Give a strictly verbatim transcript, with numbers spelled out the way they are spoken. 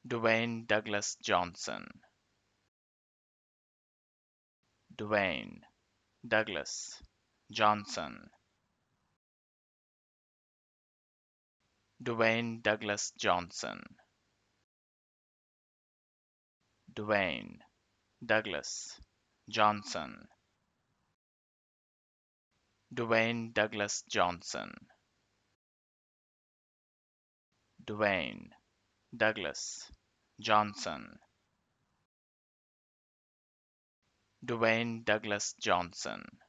Dwayne Douglas Johnson. Dwayne Douglas Johnson. Dwayne Douglas Johnson. Dwayne Douglas Johnson. Dwayne Douglas Johnson. Dwayne Douglas Johnson. Dwayne Douglas Johnson.